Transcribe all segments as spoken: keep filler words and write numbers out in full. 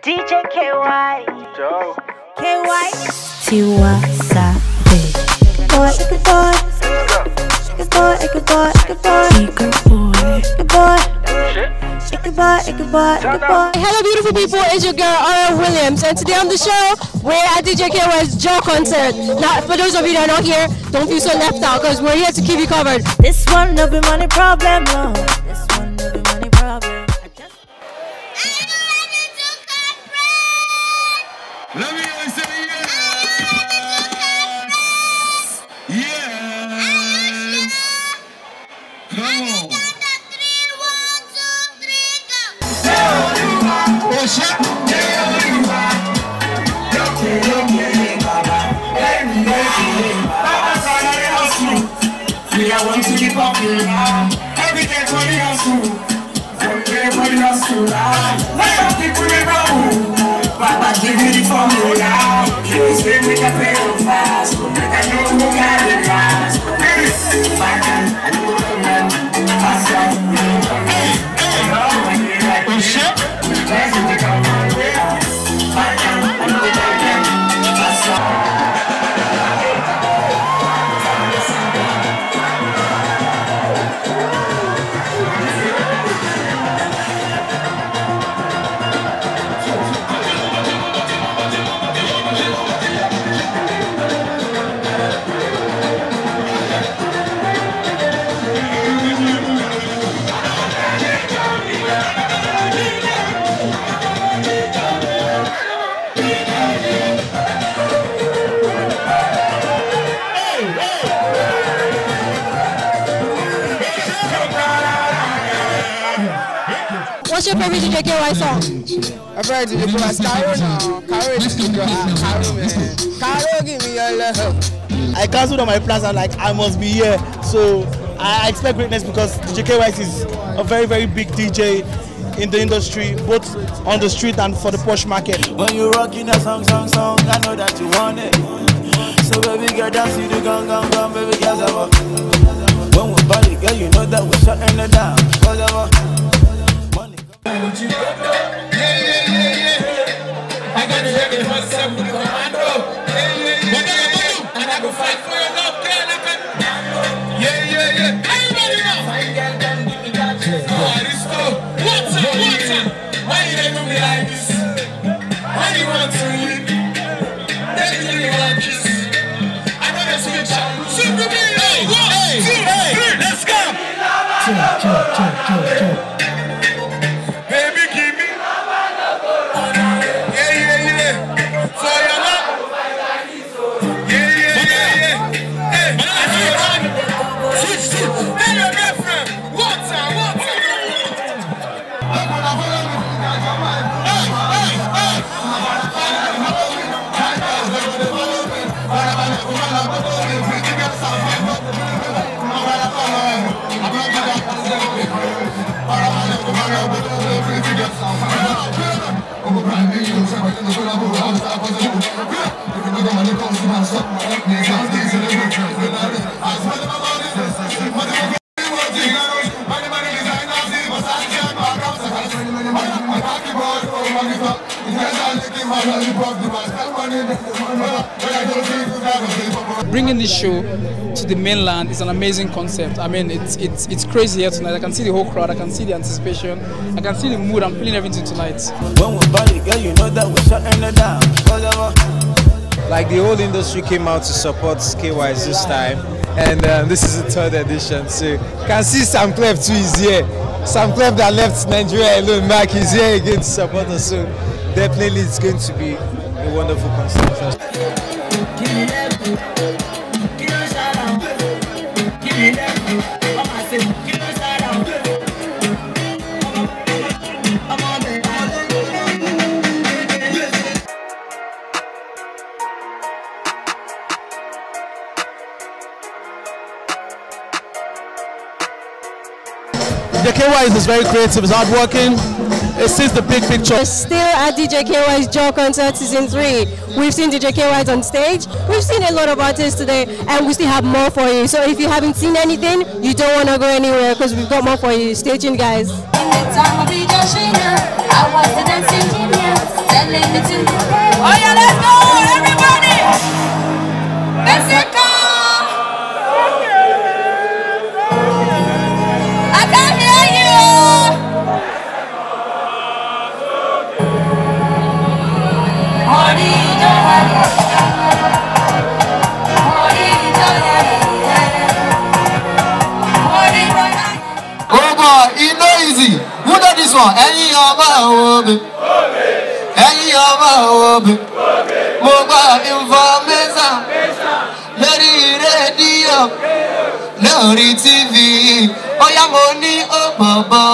D J Kaywise Joor Kaywise Tiwa Sabe Boy, good boy Good boy, good boy, good boy Good boy Good boy Good boy, good boy, good boy. Hello beautiful people, it's your girl Ara Williams, and today on the show we're at D J Kaywise Joor Concert. Now for those of you that are not here, don't feel so left out because we're here to keep you covered. This one no be money problem, no. This one no be money problem. Let me hear you say yes. Yes. Come on. Oh shit. I want to be popular. Every day for the hustle. Okay, for the hustle. Let us people remember. Papa give me the formula. You say we can pay you fast. Make a new look at it fast. If I can, I will come in. Fast. Hey, hey, oh shit. Let's take a run. If I can, I will come in. Fast. What's your favorite D J Kaywise song? My favorite D J Kaywise, Caro now. Caro is the girl. Caro, man. Caro, give me your love. I cancelled on my plans. I'm like, I must be here. So I expect greatness because D J Kaywise is a very, very big D J in the industry, both on the street and for the posh market. When you're rocking a song, song, song, I know that you want it. So baby girl, dance to the gun, gun, gun, baby girl, ever. When we body, girl, you know that we're shutting it down. Whatever. Yeah, yeah, yeah, yeah. I gotta take it myself with the commando. Yeah, yeah, yeah. And I go fight for your love, girl. I can. Yeah, yeah, yeah. Everybody know. Oh, Aristo. What's up, what's up? Why you do me like this? Why you want to leave? They do me like this. I gotta switch up. Super me. Hey, one, two, three. Let's go. Chop, chop, chop, chop, chop. Bringing this show to the mainland is an amazing concept. I mean, it's it's it's crazy here tonight. I can see the whole crowd. I can see the anticipation. I can see the mood. I'm feeling everything tonight. When we body, girl, you know that we're shutting it down. Like the whole industry came out to support Kaywise this time, and um, this is the third edition. So you can see Sam Clef too is here. Sam Clef that left Nigeria alone, Mark is here again to support us. So definitely it's going to be a wonderful concert. D J Kaywise is very creative, is hardworking. It sees the big picture. We're still at D J Kaywise Joor Concert Season three. We've seen D J Kaywise on stage. We've seen a lot of artists today, and we still have more for you. So if you haven't seen anything, you don't want to go anywhere because we've got more for you. Stay tuned, guys. In the time of the I was the dancing genius. Oh yeah, let's go, everybody! Mexico! I can't hear you! Oh boy, it's not easy. Who know this one? Any of my Any of my mobile information. Lórí rédíò, lórí T V. Oh yeah, money, oh baba.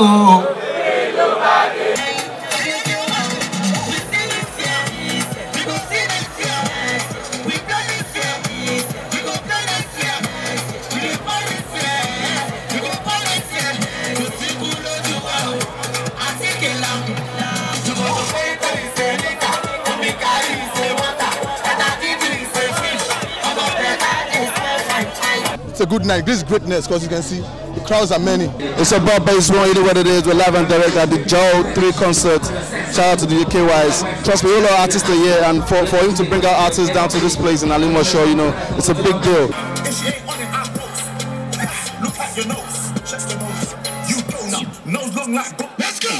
It's a good night. This is greatness because you can see the crowds are many. It's about bass one, you know what it is. We're live and direct at the Joor three concert. Shout out to D J Kaywise. Trust me, all our artists are here, and for, for him to bring our artists down to this place in Alimo Show, you know, it's a big deal. Look at your nose, check the nose. You don't know, nose long like go. Let's go.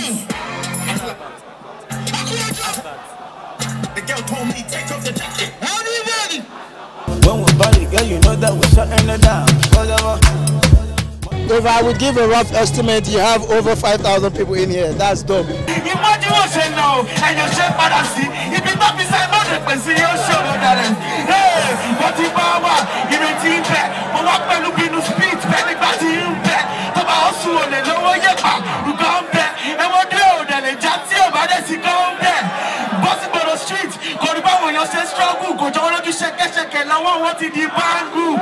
The girl told me take off the jacket. How do you ready? When we body, girl, you know that we're shutting it down. Whatever. If I would give a rough estimate, you have over five thousand people in here. That's dope. Imagine what you know, and you say fantasy. If you not beside my frequency, you show no talent. Hey, what you power? Give me team back. But what can you be no speed? Penny back to you back. Come on, so on the lower your back. You come back. And what do you then? A jatty over there, you come back. Bossing on the streets. Go to bar when you say struggle. Go to all of you shake, shake, and I want what in the bamboo.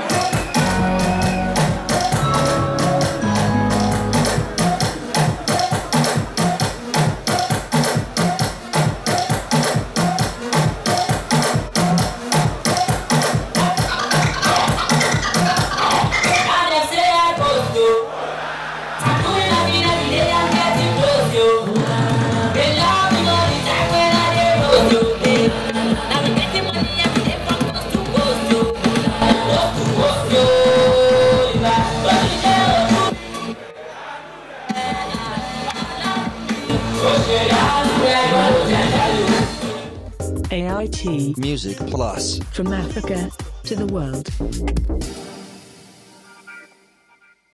A I T Music Plus. From Africa to the world.